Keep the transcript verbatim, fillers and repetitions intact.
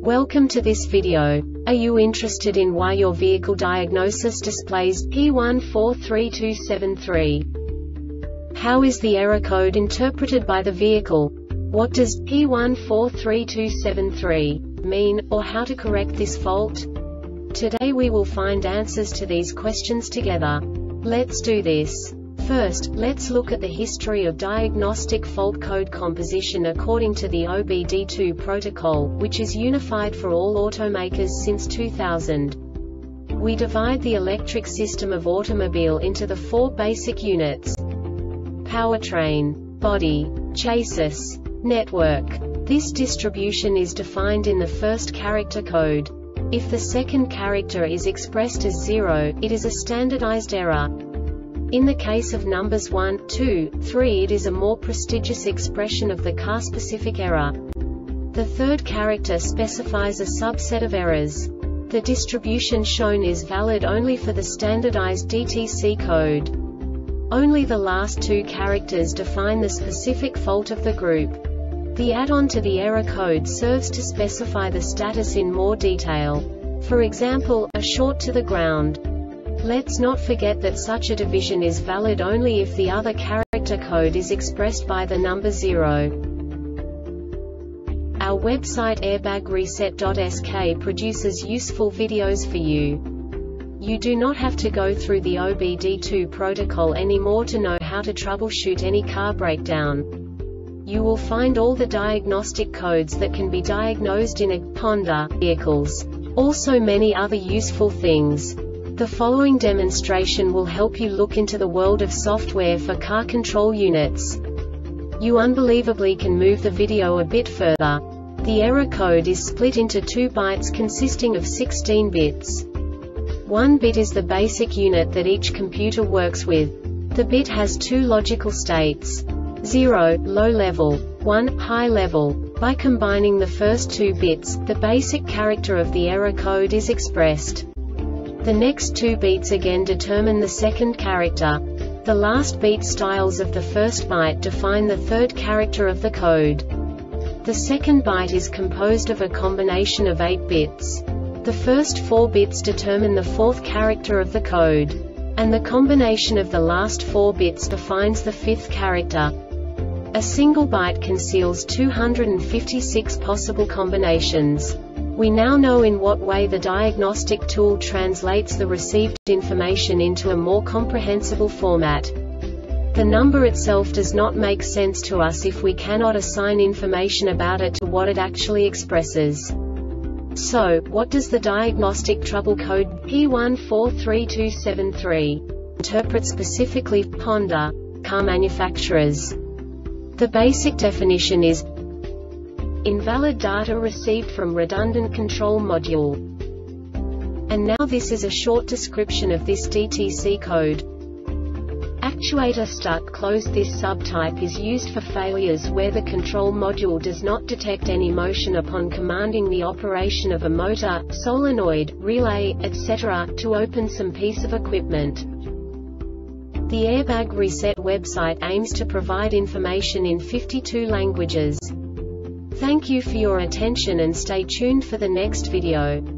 Welcome to this video. Are you interested in why your vehicle diagnosis displays P one four three two seven three? How is the error code interpreted by the vehicle? What does P one four three two seven three mean, or how to correct this fault? Today we will find answers to these questions together. Let's do this. First, let's look at the history of diagnostic fault code composition according to the O B D two protocol, which is unified for all automakers since two thousand. We divide the electric system of automobile into the four basic units: powertrain, body, chassis, network. This distribution is defined in the first character code. If the second character is expressed as zero, it is a standardized error. In the case of numbers one, two, three, it is a more prestigious expression of the car-specific error. The third character specifies a subset of errors. The distribution shown is valid only for the standardized D T C code. Only the last two characters define the specific fault of the group. The add-on to the error code serves to specify the status in more detail. For example, a short to the ground. Let's not forget that such a division is valid only if the other character code is expressed by the number zero. Our website airbag reset dot S K produces useful videos for you. You do not have to go through the O B D two protocol anymore to know how to troubleshoot any car breakdown. You will find all the diagnostic codes that can be diagnosed in a Honda vehicles. Also many other useful things. The following demonstration will help you look into the world of software for car control units. You unbelievably can move the video a bit further. The error code is split into two bytes consisting of sixteen bits. One bit is the basic unit that each computer works with. The bit has two logical states: zero, low level, one, high level. By combining the first two bits, the basic character of the error code is expressed. The next two beats again determine the second character. The last beat styles of the first byte define the third character of the code. The second byte is composed of a combination of eight bits. The first four bits determine the fourth character of the code. And the combination of the last four bits defines the fifth character. A single byte conceals two hundred fifty-six possible combinations. We now know in what way the diagnostic tool translates the received information into a more comprehensible format. The number itself does not make sense to us if we cannot assign information about it to what it actually expresses. So, what does the diagnostic trouble code P one four three two seven three interpret specifically for Honda car manufacturers? The basic definition is invalid data received from redundant control module. And now this is a short description of this D T C code. Actuator stuck closed. This subtype is used for failures where the control module does not detect any motion upon commanding the operation of a motor, solenoid, relay, et cetera, to open some piece of equipment. The Airbag Reset website aims to provide information in fifty-two languages. Thank you for your attention and stay tuned for the next video.